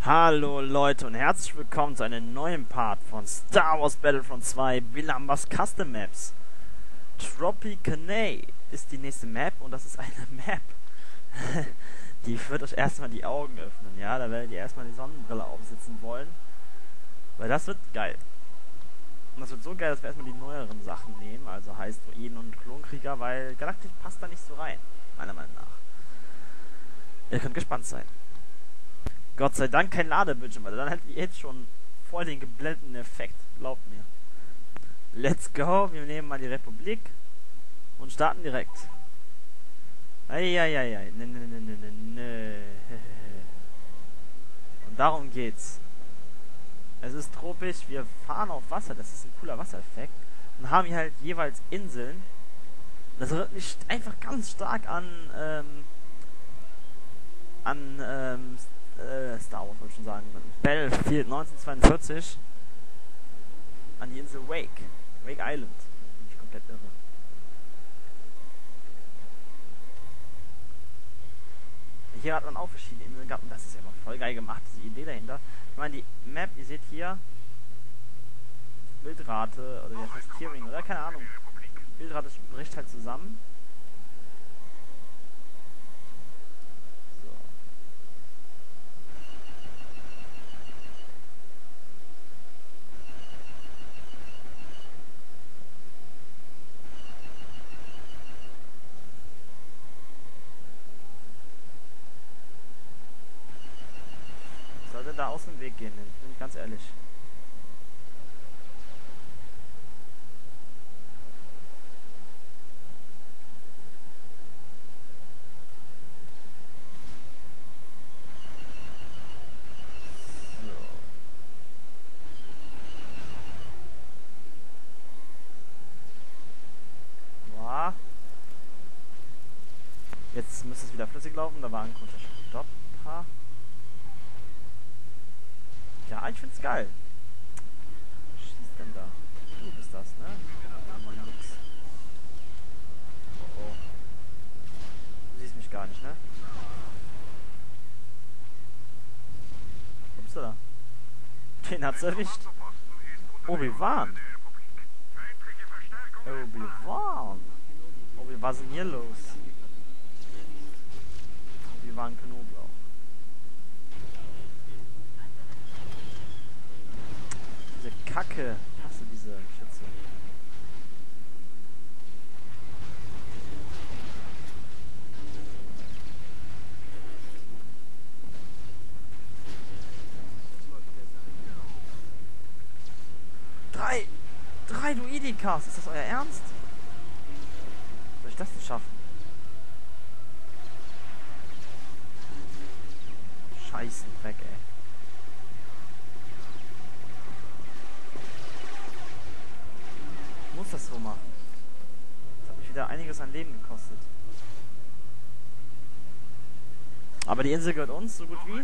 Hallo Leute und herzlich willkommen zu einem neuen Part von Star Wars Battlefront 2 Bilambas Custom Maps. Tropicanae ist die nächste Map und das ist eine Map, die wird euch erstmal die Augen öffnen, ja, da werdet ihr erstmal die Sonnenbrille aufsetzen wollen, weil das wird geil. Und das wird so geil, dass wir erstmal die neueren Sachen nehmen, also heißt Druiden und Klonkrieger, weil Galactic passt da nicht so rein, meiner Meinung nach. Ihr könnt gespannt sein. Gott sei Dank kein Ladebildschirm, weil dann hätten wir jetzt schon voll den geblendeten Effekt. Glaubt mir. Let's go. Wir nehmen mal die Republik und starten direkt. Eieiei. Ne. Und darum geht's. Es ist tropisch. Wir fahren auf Wasser. Das ist ein cooler Wassereffekt. Und haben hier halt jeweils Inseln. Das erinnert mich einfach ganz stark an Star Wars, wollte ich schon sagen. Battlefield 1942 an die Insel Wake Island. Bin ich komplett irre. Hier hat man auch verschiedene Inseln gehabt und das ist ja voll geil gemacht, diese Idee dahinter. Ich meine, die Map, ihr seht hier Bildrate, oder wie heißt das, Tearing, oder keine Ahnung. Bildrate bricht halt zusammen. Sollte da aus dem Weg gehen, bin ich ganz ehrlich. So. Wow. Jetzt müsste es wieder flüssig laufen, da war ein kurzer Stopper. Ja, ich find's geil. Was schießt denn da? Du bist das, ne? Nix. Oh. Du siehst mich gar nicht, ne? Wo bist du da? Den hat's erwischt. Obi-Wan. Obi-Wan. Was ist denn hier los? Obi-Wan Knoblauch. Diese Kacke. Ich hasse diese Schütze. Drei Druidikas. Ist das euer Ernst? Soll ich das denn schaffen? Scheißen Dreck, ey. Ich muss das so machen. Das hat mich wieder einiges an Leben gekostet. Aber die Insel gehört uns, so gut wie.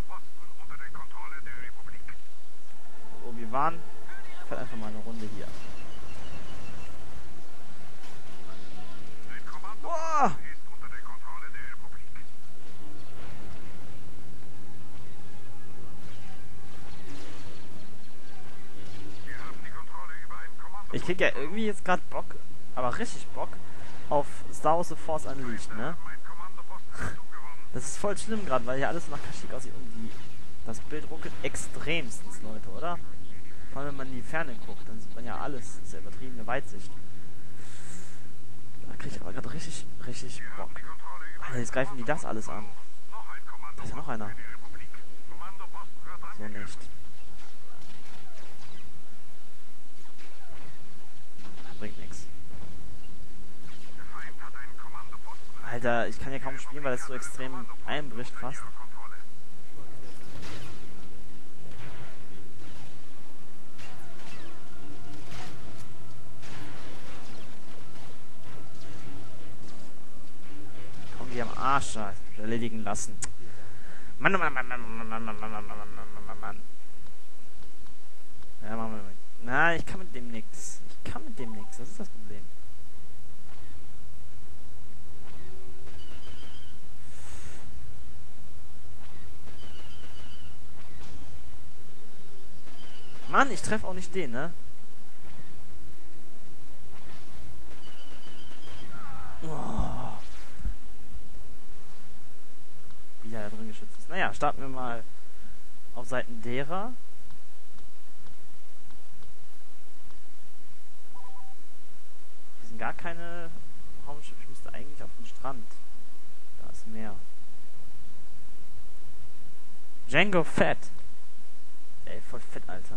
Obi-Wan fährt einfach mal eine Runde hier. Boah! Ich krieg ja irgendwie jetzt gerade Bock, aber richtig Bock, auf Star Wars The Force Unleashed, ne? Das ist voll schlimm gerade, weil hier alles nach Kashyyyk aussieht und das Bild ruckelt extremstens, Leute, oder? Vor allem, wenn man in die Ferne guckt, dann sieht man ja alles. Das ist ja übertriebene Weitsicht. Da krieg ich aber gerade richtig Bock. Alter, jetzt greifen die das alles an. Da ist ja noch einer. So nicht. Bringt nichts. Alter, ich kann ja kaum spielen, weil das so extrem einbricht fast. Komm, die am Arsch da erledigen lassen. Mann. Ja, machen wir. Na, ich kann mit dem nichts. Das ist das Problem. Mann, ich treffe auch nicht den, ne? Oh. Wie der da drin geschützt ist. Naja, starten wir mal auf Seiten derer. Hier sind gar keine Raumschiffe. Ich müsste eigentlich auf den Strand. Da ist Meer. Django Fett. Ey, voll fett, Alter.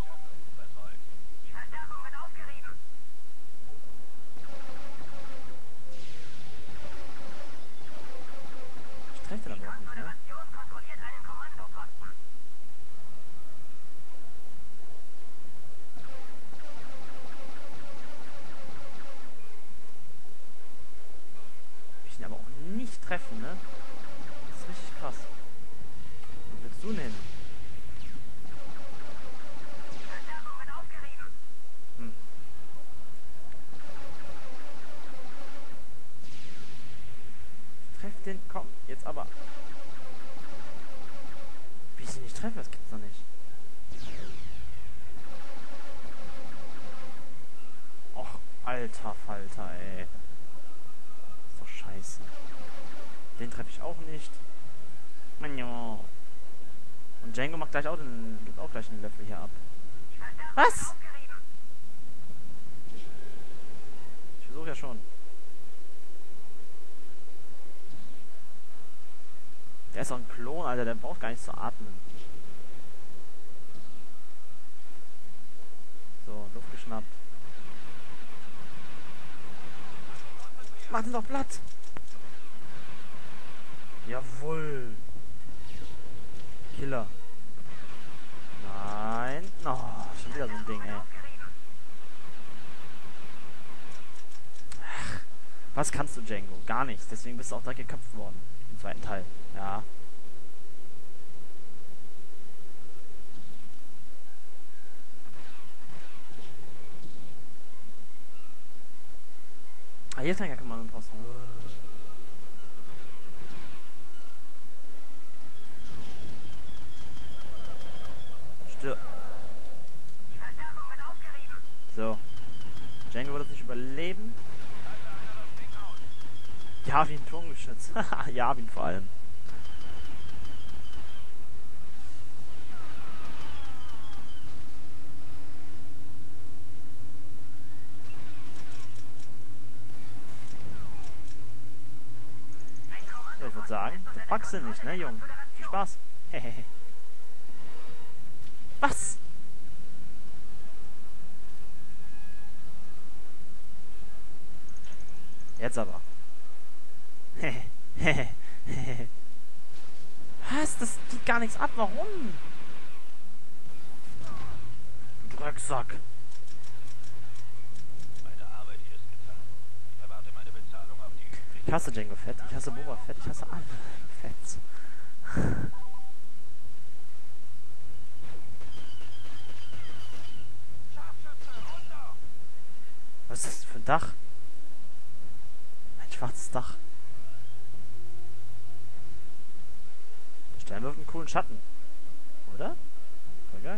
Ich treffe den aber auch nicht, ne? Ich ihn aber auch nicht treffen, ne? Das ist richtig krass. Was willst du nehmen? Hm. Treff den, komm, jetzt aber. Wie ich ihn nicht treffe, das gibt's doch nicht. Och, alter Falter, ey. Ist doch scheiße. Den treffe ich auch nicht. Manjo. Und Django macht gleich auch gibt auch gleich einen Löffel hier ab. Was? Ich versuche ja schon. Der ist doch ein Klon, Alter. Der braucht gar nichts zu atmen. So, Luft geschnappt. Mach den doch platt. Jawohl. Killer. Nein. Oh, schon wieder so ein Ding, ey. Ach, was kannst du, Django? Gar nichts. Deswegen bist du auch direkt geköpft worden. Im zweiten Teil. Ja. Ah, hier ist ja gar kein Kommandoposten. Stirb. So. Django wird das nicht überleben. Ja, wie ein Turmgeschütz. Ja, wie vor allem. Ja, ich würde sagen, das packst du nicht, ne, Junge? Viel Spaß. Hehehe. Was? Jetzt aber. Was? Das geht gar nichts ab. Warum? Du Drecksack. Meine Arbeit hier ist getan. Ich erwarte meine Bezahlung auf die übrigen. Ich hasse Django Fett. Ich hasse Boba Fett. Ich hasse alle Fetts. Was ist das für ein Dach? Ein schwarzes Dach. Der Stern wirft einen coolen Schatten. Oder? Voll geil.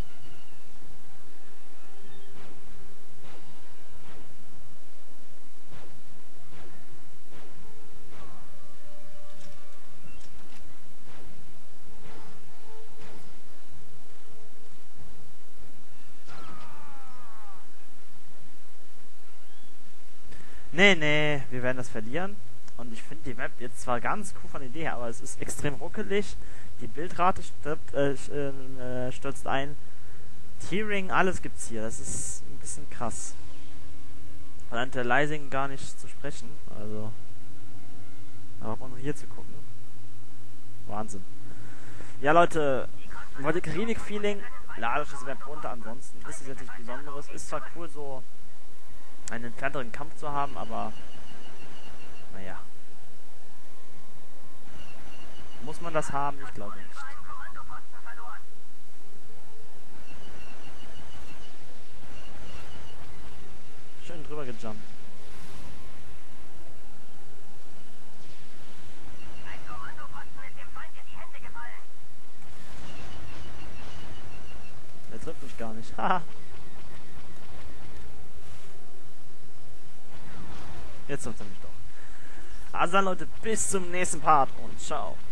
Nee, nee, wir werden das verlieren. Und ich finde die Map jetzt zwar ganz cool von der Idee her, aber es ist extrem ruckelig. Die Bildrate stürzt ein. Tearing, alles gibt's hier. Das ist ein bisschen krass. Von Anti-Aliasing gar nicht zu sprechen. Also, aber auch nur hier zu gucken. Wahnsinn. Ja, Leute, wollt ihr Krieg-Feeling? Ladet das Map runter. Ansonsten ist es jetzt nichts Besonderes. Ist zwar cool, so einen entfernteren Kampf zu haben, aber naja. Muss man das haben? Ich glaube nicht. Schön drüber gejumpt. Jetzt trifft mich gar nicht. Haha. Jetzt trifft er mich doch. Also dann Leute, bis zum nächsten Part und ciao.